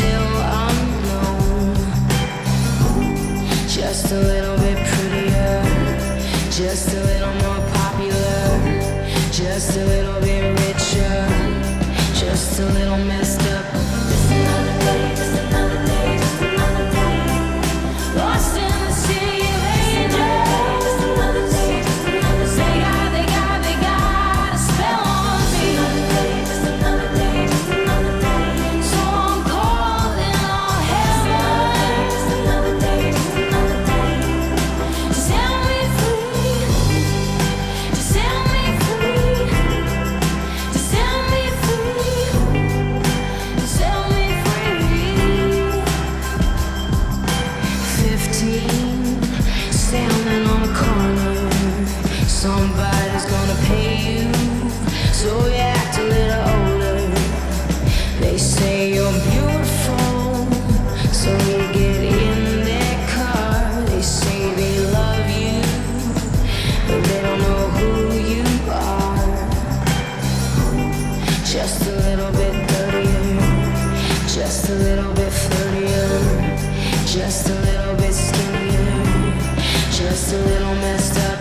still unknown. Just a little bit prettier, just a little more popular, just a little bit richer, just a little messed up. Just another day, just another day, just another day, lost in the city of angels. Just another day, just another day, they got a spell on me. Just another day, just another day, so I'm calling on heaven. Just another day, just another day, to set me free, to set me free, to set me free, to set me free. 15, standing on a corner, somebody's gonna pay you, so you act a little older. They say you're beautiful, so you get in their car. They say they love you, but they don't know who you are. Just a little bit dirtier, just a little bit flirtier, just a little bit skinnier, just a little messed up.